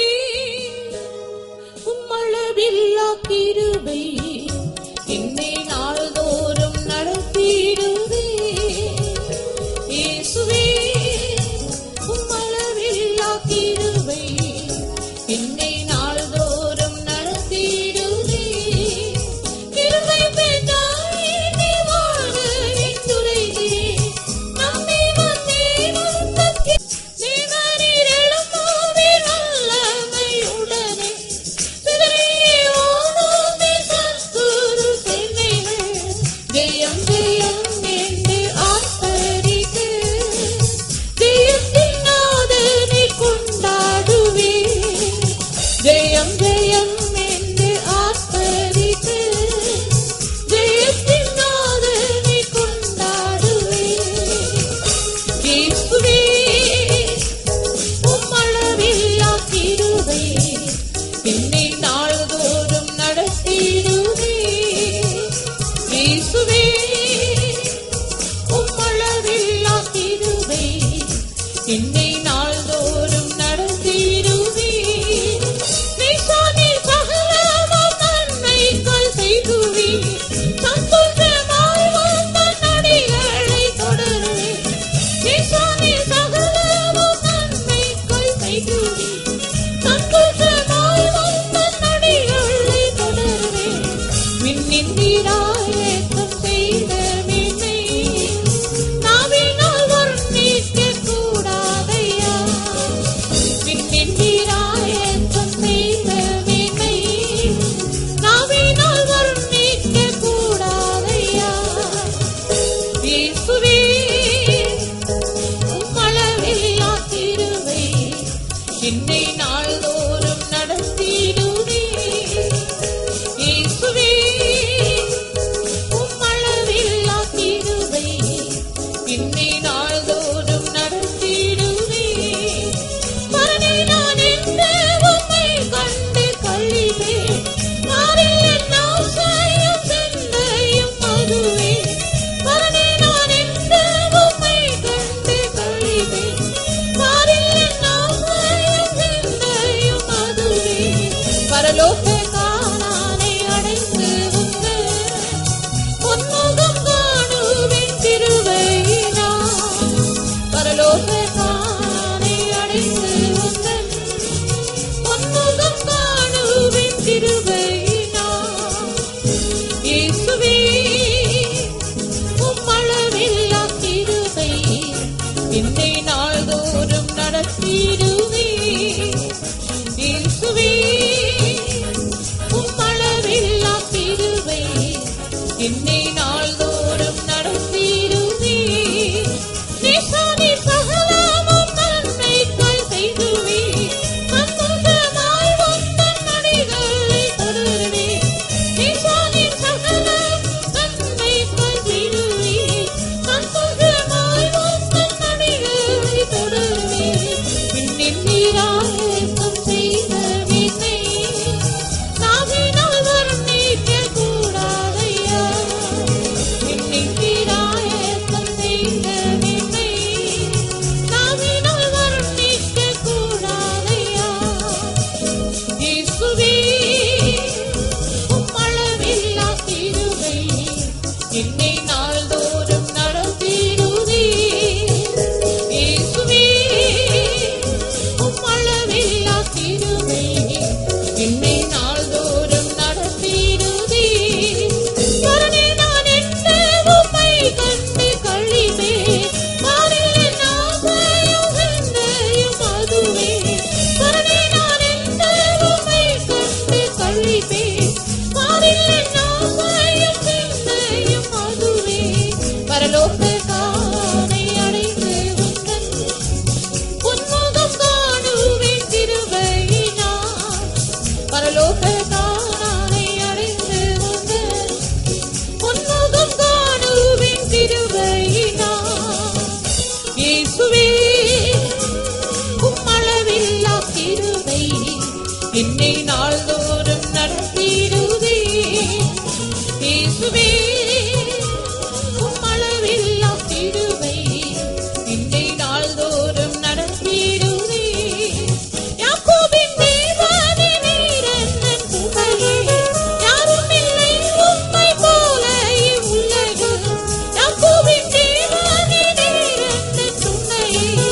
உம்மளவில்லா கிருபை என்னை நாள்தோறும் நடத்திடுவே இயேசுவே உம்மளவில்லா கிருபை என்னை நாள்தோறும் நடத்திடுவே கிருபை பெற்றாய் நீ வாழ துறையே நம்பி வந்தேன் உந்தக்கே தேவரீர் எழும்போவே வல்லமையுடனே சிதறியே ஓடும் இயேசுவே உம்மளவில்லா கிருபை என்னை நாள்தோறும் நடத்திடுவே. இயேசுவே உம்மளவில்லா கிருபை என்னை நாள்தோறும் நடத்திடுவே. நீசானில் சகலமும் நன்மைகள் செய்துவே. சந்தோஷமாய் வந்த நடிகளை தொடருவே. நீசானில் சகலமும் நன்மைகள் செய்துவே. சந்தோஷமாய் வந்த நடிகளை தொடருவே. விண்ணிந்திராய் ஏற்றம் செய்த மேன்மை நாவினால் வர்ணிக்க கூடாதையா. விண்ணிந்திராய் ஏற்றம் செய்த மேன்மை நாவினால் வர்ணிக்க கூடாதையா. இயேசுவே உம்மளவில்லா கிருபை என்னை நாள்தோறும் நடத்திடுவே. இயேசுவே உம்மளவில்லா கிருபை என்னை நாள்தோறும் நடத்திடுவே. பரனே நான் என்ற உம்மை கண்டு கழிவேன். மாறில் என் ஆசையும் சிந்தையும் அதுவே. பரனே நான் என்ற உம்மை கண்டு கழிவேன். மாறில் என் ஆசையும் சிந்தையும் அதுவே. பரலோக கானானை அடைந்து உங்கள் பொன்முகம் காணுவேன் கிருபையினால். பரலோக கானானை அடைந்து உங்கள் பொன்முகம் காணுவேன் கிருபையினால். இயேசுவே உம்மளவில்லா கிருபை என்னை நாள்தோறும் நடத்திடுவே. இயேசுவே உம்மளவில்லா கிருபை என்னை நாள்தோறும் நடத்திடுவே. நீசானில் சகலமும் நன்மைகள் செய்துவே. சந்தோஷமாய் வந்த நடிகளை தொடருவே. நீசானில் சகலம் நன்மைகள் செய்துவே. சந்தோஷமாய் வந்த நடிகளை தொடருவே. விண்ணின் நீராய் ஏற்றம் செய்த மேன்மை நாவினால் வர்ணிக்க கூடாதையா. விண்ணின் நீராய் ஏற்றம் செய்த மேன்மை நாவினால் வர்ணிக்க கூடாதையா. இயேசுவே உம்மளவில்லா கிருபை என்னை நாள்தோறும் நடத்திடுவே. இயேசுவே உம்மளவில்லா கிருபை என்னை நாள்தோறும் நடத்திடுவே. பரனே நான் என்ற உம்மை கண்டு கழிவேன். மாறில் என் ஆசையும் சிந்தையும் அதுவே. பரனே நான் என்ற உம்மை கண்டு கழிவேன். மாறில் என் ஆசையும் சிந்தையும் அதுவே. பரலோக கானை அடைந்து உங்கள் பொன்முகம் காணுவேன் கிருபையினால். பரலோக கானை அடைந்து உங்கள் பொன்முகம் காணுவேன் கிருபையினால். இயேசுவே உம்மளவில்லா கிருபை என்னை நாள்தோறும் நடத்திடுவே. இயேசுவே உம்மளவில்லா கிருபை என்னை நாள்தோறும் நடத்திடுவே. யாக்கோபின் தேவனே நீர் என் துணையே. யாரும் இல்லை உம்மை போல இவ்வுலகில். யாக்கோபின் தேவனே நீர் என் துணையே.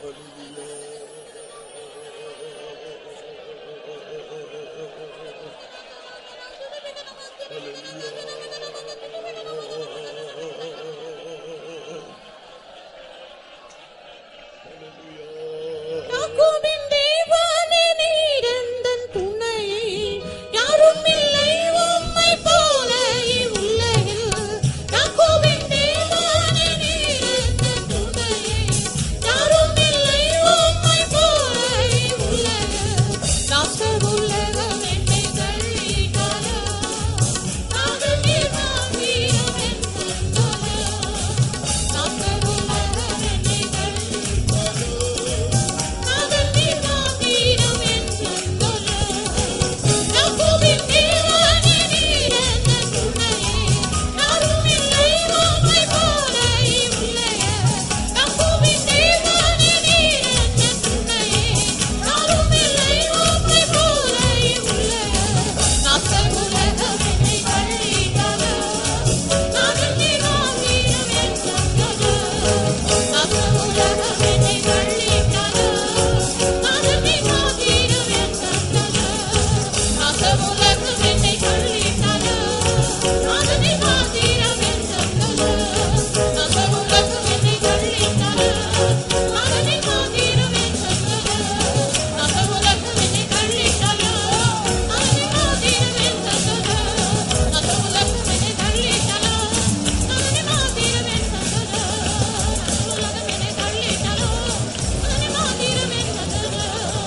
யாக்கோபின் தேவனே நீர் எந்தன் துணை, யாரும் இல்லை உம்மை போல இவ்வுலகில். யாக்கோபின் தேவனே நீர் எந்தன் துணை, யாரும் இல்லை உம்மை போல இவ்வுலகில். நாசர் உலகம் என்னை தள்ளிட்டாரோ, நாங்கள் நீர் மாத்திரம் என் சொந்தமோ. நாசர் உலகம் என்னை தள்ளிட்டாரோ, நாங்கள் நீர் மாத்திரம் என் சொந்தமோ. யாக்கோபின் தேவனே நீர் எந்தன் துணை, யாரும் இல்லை உம்மை போல இவ்வுலகில். யாக்கோபின் தேவனே நீர் எந்தன் துணை, யாரும் இல்லை உம்மை போல இவ்வுலகில். நாசர் உலகம் என்னை தள்ளிட்டாரோ, நாங்கள் நீர் மாத்திரம் என் சொந்தமோ. நாசர் உலகம் என்னை தள்ளிட்டாரோ, நாங்கள் நீர் மாத்திரம் என் சொந்தமோ. நாசர் உலகம் என்னை தள்ளிட்டாரோ, நாங்கள் நீர் மாத்திரம் என் சொந்தமோ. நாசர் உலகம் என்னை தள்ளிட்டாரோ, நாங்கள் நீர் மாத்திரம் என் சொந்தமோ. நாசர் உலகம் என்னை தள்ளிட்டாரோ, நாங்கள் நீர் மாத்திரம் என் சொந்தமோ. நாசர் உலகம் என்னை தள்ளிட்டாரோ, நாங்கள் நீர் மாத்திரம் என் சொந்தமோ. நாசர் உலகம் என்னை தள்ளிட்டாரோ, நாங்கள் நீர் மாத்திரம் என் சொந்தமோ.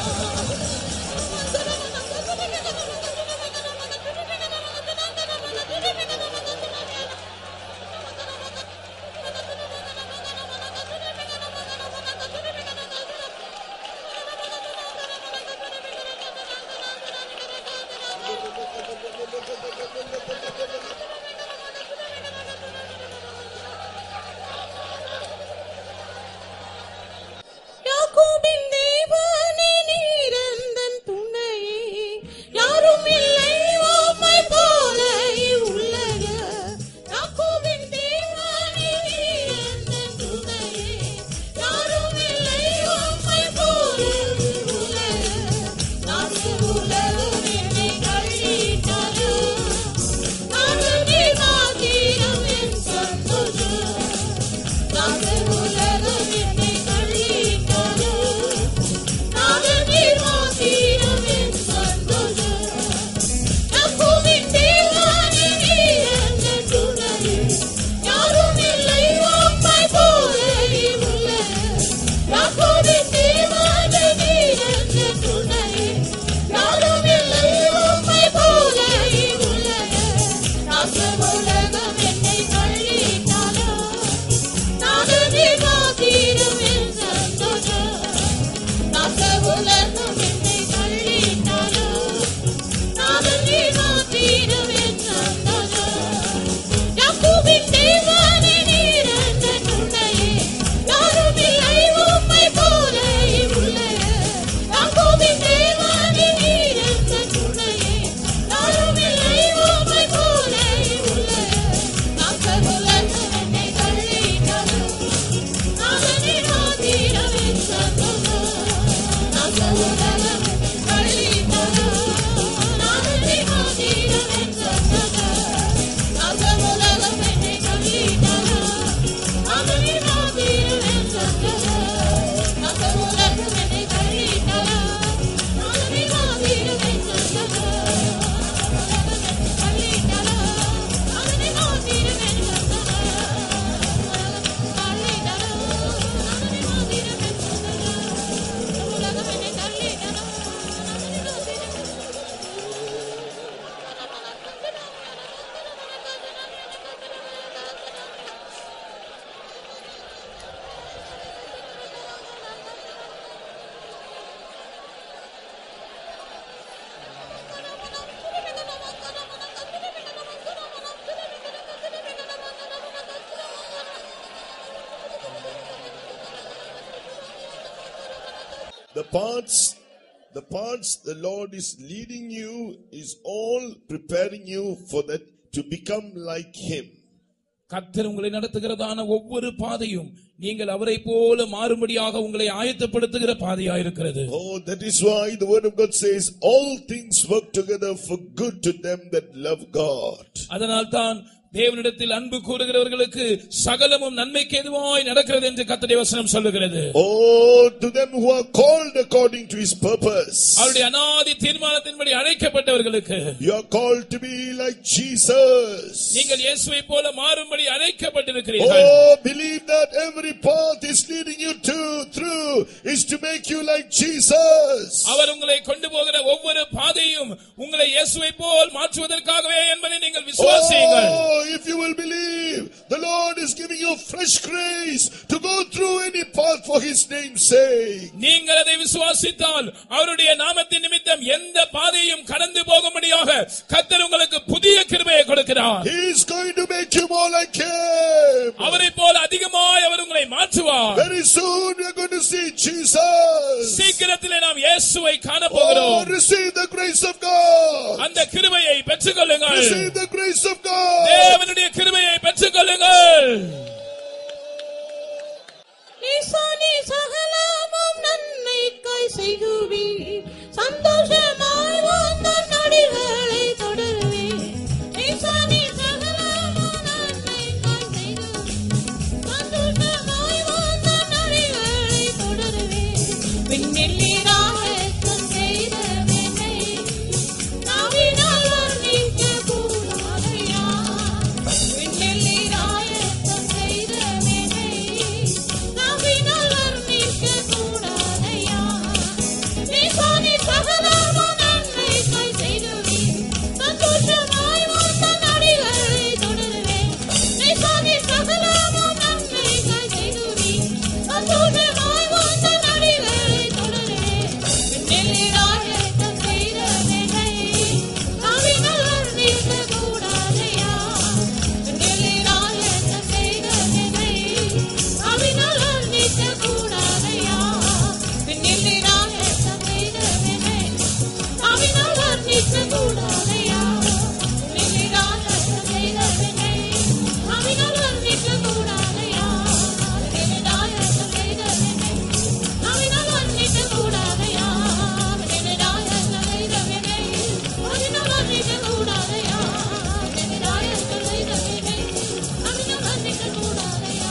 யாக்கோபின் தேவனே நீர் எந்தன் துணை, யாரும் இல்லை உம்மை போல இவ்வுலகில். யாக்கோபின் தேவனே நீர் எந்தன் துணை, யாரும் இல்லை உம்மை போல இவ்வுலகில். நாசர் உலகம் என்னை தள்ளிட்டாரோ, நாங்கள் நீர் மாத்திரம் என் சொந்தமோ. நாசர் உலகம் என்னை தள்ளிட்டாரோ, நாங்கள் நீர் மாத்திரம் என் சொந்தமோ. யாக்கோபின் தேவனே நீர் எந்தன் துணை, யாரும் இல்லை உம்மை போல இவ்வுலகில். யாக்கோபின் தேவனே நீர் எந்தன் துணை, யாரும் இல்லை உம்மை போல இவ்வுலகில். நாசர் உலகம் என்னை தள்ளிட்டாரோ, நாங்கள் நீர் மாத்திரம் என் சொந்தமோ. நாசர் உலகம் என்னை தள்ளிட்டாரோ, நாங்கள் நீர் மாத்திரம் என் சொந்தமோ. யாக்கோபின் தேவனே நீர் எந்தன் துணை, யாரும் இல்லை உம்மை போல இவ்வுலகில். யாக்கோபின் தேவனே நீர் எந்தன் துணை, யாரும் இல்லை உம்மை போல இவ்வுலகில். நாசர் உலகம் என்னை தள்ளிட்டாரோ, நாங்கள் நீர் மாத்திரம் என் சொந்தமோ. நாசர் உலகம் என்னை தள்ளிட்டாரோ, நாங்கள் நீர் மாத்திரம் என் சொந்தமோ. நாசர் உலகம் என்னை தள்ளிட்டாரோ, நாங்கள் நீர் மாத்திரம் என் சொந்தமோ. நாசர் உலகம் என்னை தள்ளிட்டாரோ, நாங்கள் நீர் மாத்திரம் என் சொந்தமோ. தள்ளிட்டாரோ, நாங்கள் நீர் மாத்திரம் என் சொந்தமோ. தள்ளிட்டாரோ, நாங்கள் நீர் மாத்திரம் என் சொந்தமோ. உலகம் என்னை தள்ளிட்டாரோ, நாங்கள் நீர் மாத்திரம் என் The paths, the paths the Lord is leading you is all preparing you for that to become like Him. கர்த்தர் உங்களை நடத்துகிறதான ஒவ்வொரு பாதையும் நீங்கள் அவரை போல மாறும்படியாக உங்களை ஆயத்தப்படுத்துகிற பாதையாயிருக்கிறது. Oh, that is why the word of God says all things work together for good to them that love God. அதனால் தான் தேவனிடத்தில் அன்பு கூறுகிறவர்களுக்கு சகலமும் நன்மைக்கு ஏதுவாய் நடக்கிறது என்று கர்த்தருடைய வசனம் சொல்லுகிறது. Oh, to them who are called according to his purpose. அவருடைய அநாதி தீர்மானத்தின்படி அழைக்கப்பட்டவர்களுக்கு You are called to be like Jesus. நீங்கள் இயேசுவை போல மாறும்படி அழைக்கப்பட்டிருக்கிறீர்கள். Oh, believe that every path is leading you to through is to make you like Jesus. அவர் உங்களை கொண்டு போகிற ஒவ்வொரு பாதையும் உங்களை இயேசுவை போல் மாற்றுவதற்காகவே என்பதை நீங்கள் விசுவாசியுங்கள். Oh, if you will believe, the Lord is giving you fresh grace to go through any path for his name's sake. நீங்கள் அதை விசுவாசித்தால் அவருடைய நாமத்தின் நிமித்தம் எந்த பாதையும் கடந்து போகும்படியாக கர்த்தர் உங்களுக்கு புதிய கிருபையை கொடுக்கிறார். He is going to make you more like him. அவரை போல அதிகமாய் அவர் உங்களை மாற்றுவார். Very soon we are going to see Jesus. சீக்கிரத்திலே நாம் இயேசுவை காண போகிறோம். Oh, receive the grace of God. அந்த கிருபையை பெற்றுக்கொள்ளுங்கள். Receive the grace of God. தேவனுடைய கிருபையை பெற்றுக்கொள்ளுங்கள். நீசானி சகலமும் நன்மைக்காய் செய்குவீர், சந்தோஷமாய் உந்தன் நடிகளை தொடருவேன். நீசானி சகலமும் நன்மைக்காய் செய்குவீர், சந்தோஷமாய் உந்தன் நடிகளை தொடருவேன். விண்ணில் நீராகத்தம் செய்த மேன்மை நாவினால் வர்ணிக்க கூடாதையா. விண்ணில் நீராகத்தம் செய்த மேன்மை நாவினால் வர்ணிக்க கூடாதையா. நீசானி சகலமும் நன்மைக்காய் செய்துவீர், சந்தோஷமாய் உந்தன் அடிகளை தொடருவேன். நீசானி சகலமும் நன்மைக்காய் செய்துவீர், சந்தோஷமாய் உந்தன் அடிகளை தொடருவேன். விண்ணில் நீராகத்தம் செய்த மேன்மை நாவினால் வர்ணிக்க கூடாதையா. விண்ணில் நீராகத்தம் செய்த மேன்மை நாவினால் வர்ணிக்க கூடாதையா. விண்ணில் நீராகத்தம் செய்த மேன்மை நாவினால் வர்ணிக்க கூடாதையா. விண்ணில் நீராகத்தம் செய்த மேன்மை நாவினால் வர்ணிக்க கூடாதையா. விண்ணில் நீராகத்தம் செய்த மேன்மை நாவினால் வர்ணிக்க கூடாதையா. விண்ணில் நீராகத்தம் செய்த மேன்மை நாவினால் வர்ணிக்க கூடாதையா. விண்ணில் நீராகத்தம் செய்த மேன்மை நாவினால் வர்ணிக்க கூடாதையா.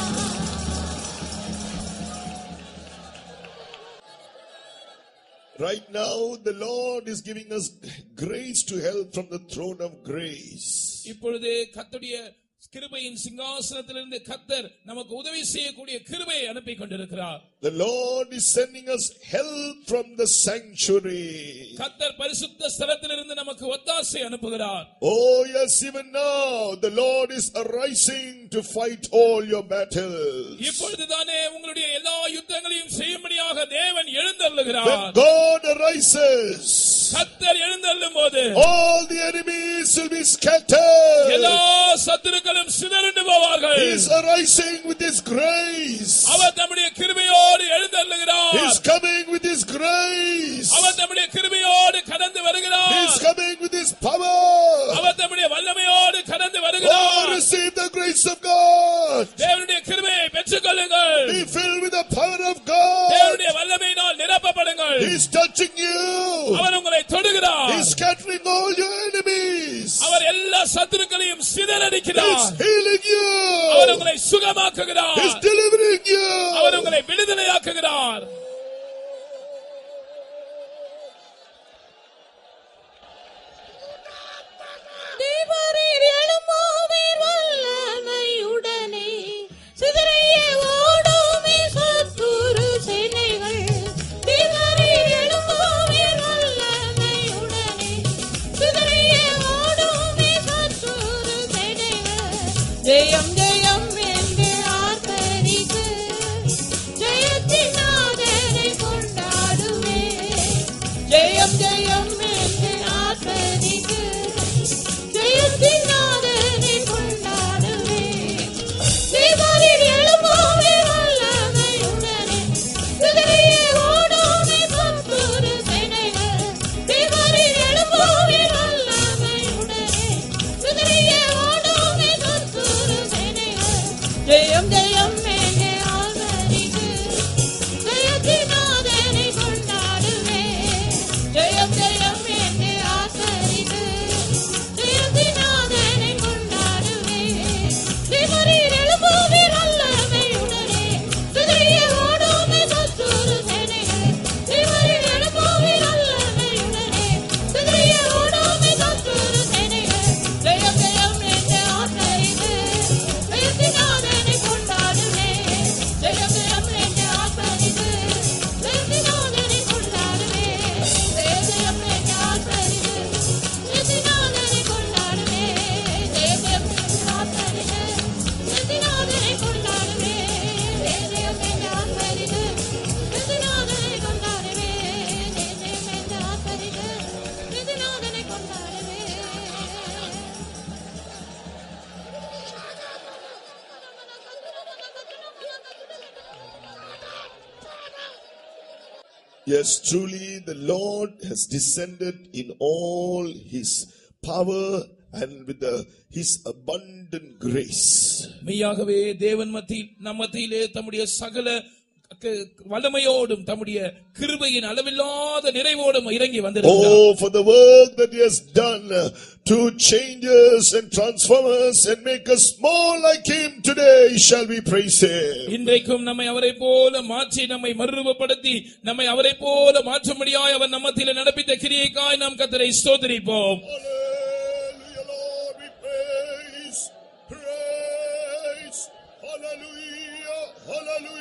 Right now, the Lord is giving us grace to help from the throne of grace. இப்பொழுது கர்த்தருடைய கிருபையின் சிங்காசனத்திலிருந்து கர்த்தர் நமக்கு உதவி செய்யக்கூடிய கிருபையை அனுப்பி கொண்டிருக்கிறார். The Lord is sending us help from the sanctuary. கர்த்தர் பரிசுத்த ஸ்தலத்திலிருந்து நமக்கு ஒத்தாசை அனுப்புகிறார். Oh yes, even now the Lord is arising to fight all your battles. இப்பொழுதுதானே உங்களுடைய எல்லா யுத்தங்களையும் செய்யும்படியாக தேவன் எழுந்தருளுகிறார். When God arises, கர்த்தர் எழுந்தருளும் போது all the enemies will be scattered. எல்லா சத்துருக்களும் சிதறண்டு போவார்கள். He is arising with his grace. அவர் தம்முடைய கிருபையோடு எழுந்தருளுகிறார். He is coming with his grace. அவர் தம்முடைய கிருபையோடு கடந்து வருகிறார். He is coming with his power. அவர் தம்முடைய வல்லமையோடு கடந்து Oh, வருகிறார். receive the grace of God. தேவனுடைய கிருபையை பெற்றுக்கொள்ளுங்கள். Be filled with the power of God. தேவனுடைய வல்லமையினால் நிரப்பப்படுங்கள். He is touching you. அவர் உங்களை தொடுகிறார். He is scattering all your enemies. அவர் எல்லா சத்துருக்களையும் He சிதறடிக்கிறார். is healing you. அவர் உங்களை He சுகமாக்குகிறார். is delivering you. அவர் உங்களை விடுதலையாக்குகிறார். தேவரீர் எழும்புவீர் வல்லமையுடனே, சிதறியே ஓடுமே சத்துரு சேனைகள். தேவரீர் எழும்புவீர் வல்லமையுடனே, சிதறியே ஓடுமே சத்துரு சேனைகள். ஜெயம் ஜெயம் என்று ஆர்ப்பரித்து, ஜெயத்தின் நாதரை Yes, truly the Lord has descended in all his power and with the, his abundant grace. மெய்யாகவே தேவன் மத்தியில் நம் மத்தியிலே தம்முடைய சகல வல்லமையோடும் தம்முடைய கிருபையின் அளவில்லாத நிறைவோடும் இறங்கி வந்திருக்கிறார். Oh, for the work that he has done to change us and transform us and make us more like him, today shall we praise him. இன்றைக்கும் நம்மை அவரை போல மாற்றி நம்மை மறுரூபப்படுத்தி நம்மை அவரை போல மாற்றும்படியாய் அவர் நம் மத்தியிலே நடப்பித்த கிரியைக்காய் நாம் கர்த்தரை ஸ்தோத்திரிப்போம். Hallelujah, Lord, we praise, praise, hallelujah, hallelujah.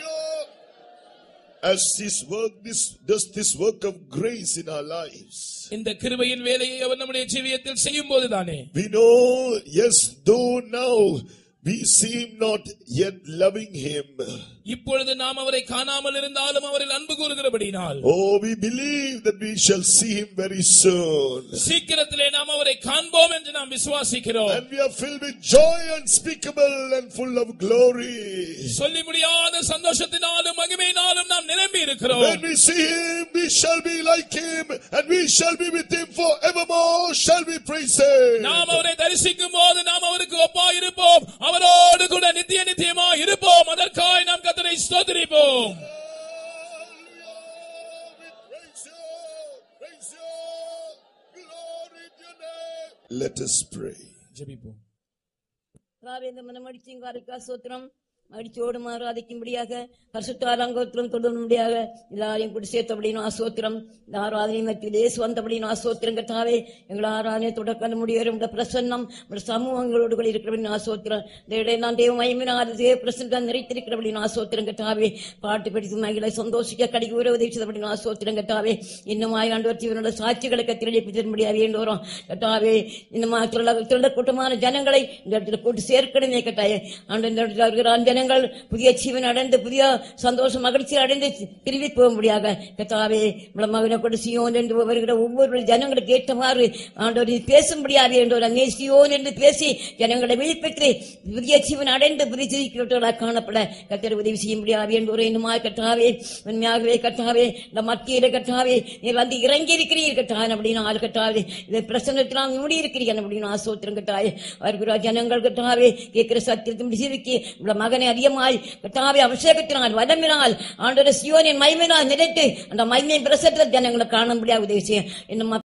As this work, this does this work of grace in our lives. இந்த கிருபையின் வேலையை அவர் நம்முடைய ஜீவியத்தில் செய்யும் போதுதானே We know, yes, though now we seem not yet loving him. இப்பொழுது நாம் அவரை காணாமல் இருந்தாலும் அவரில் அன்பு கூறுகிறபடினால் Oh, we believe that we shall see him very soon. சீக்கிரத்திலே நாம் அவரை காண்போம் என்று நாம் விசுவாசிக்கிறோம். And we are filled with joy unspeakable and full of glory. சொல்லி முடியாத சந்தோஷத்தினாலும் மகிமையினாலும் நாம் நிரம்பி இருக்கிறோம். When we see him, we shall be like him and we shall be with him forevermore. Shall we praise him? நாம் அவரை தரிசிக்கும் போது நாம் அவருக்கு ஒப்பாய் இருப்போம், அவரோடு கூட நித்திய நித்தியமாய் இருப்போம். அதற்காய் நாம் கர்த்தரை ஸ்தோத்திரிப்போம். Let us pray. ஜெபிப்போம். ராவேந்த மனமடிச்சிங்காருக்கா சோத்திரம் மடிச்சோடு ஆராதிக்கும்படியாக பரிசுத்தாரங்கோத்திரம் தொடரும்படியாக எல்லாரையும் கூட சேர்த்தபடினு ஆசோத்திரம் இந்த ஆராதனை மத்தியிலே வந்தபடினு ஆசோத்திரம் கட்டாவே எங்கள் ஆராதனை தொடக்க முடியும் பிரசன்னம் சமூகங்களோடு கூட இருக்கிறபடினு ஆசோத்திரம் இந்த இடையே நான் தேவ மயமினால் தேவ பிரசன்னம் நிறைத்திருக்கிறபடினு ஆசோத்திரம் கட்டாவே பாட்டு படித்து மகளை சந்தோஷிக்க கடிக்கு உறவு தீட்சதபடினு ஆசோத்திரம் கட்டாவே இன்னும் ஆயிரம் வருஷ சாட்சிகளை கத்திரடிப்பித்திரும்படியாக வேண்டோம் கட்டாவே இன்னும் திருட கூட்டமான ஜனங்களை இந்த இடத்துல கூட்டு சேர்க்கணுமே கட்டாயே ஆண்டு இந்த இடத்துல இருக்கிற ஜனங்கள் புதிய ஜீவன் அடைந்து புதிய சந்தோஷம் மகிழ்ச்சி அடைந்து திரும்பி போக முடியாத கர்த்தாவே மகனை கொண்டு சியோன் என்று வருகிற ஒவ்வொரு ஜனங்களுக்கு ஏற்றமாறு ஆண்டவர் பேசும்படியாக என்றோர் அங்கே சியோன் என்று பேசி ஜனங்களை விழிப்பெற்று புதிய ஜீவன் அடைந்து புதிய ஜீவிக்கிறவர்களாக காணப்பட கர்த்தர் உதவி செய்யும்படியாக என்றோர் இன்னுமா கர்த்தாவே உண்மையாகவே கர்த்தாவே இந்த மத்தியில கர்த்தாவே நீர் வந்து இறங்கி இருக்கிறீர் கர்த்தாவே அப்படின்னு ஆள் கர்த்தாவே இதை பிரசன்னத்தினால் மூடி இருக்கிறீர்கள் அப்படின்னு ஆசோத்திரம் கர்த்தாவே வருகிற ஜனங்கள் கர்த்தாவே கேட்கிற சத்தியத்தை ஜீவிக்கு மகனை அதிகமாய் கர்த்தாவே அபிஷேகத்தினால் வல்லமினால் ஆண்டவரே சியோனின் மகிமையினால் நிறைத்து அந்த மகிமையின் பிரசன்னத்தில் ஜனங்களை காணும்படியாக உதவி செய்ய இன்னும்